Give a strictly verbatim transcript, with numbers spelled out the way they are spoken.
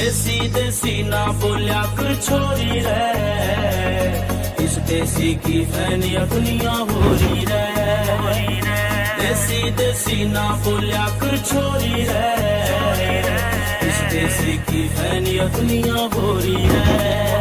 देसी देसी ना बोलिया कर छोरी रे, इस देसी की फैनिया दुनिया हो रही रे। देसी देसी ना बोलिया कर छोरी रे, इस देसी की फैनिया दुनिया हो रही है।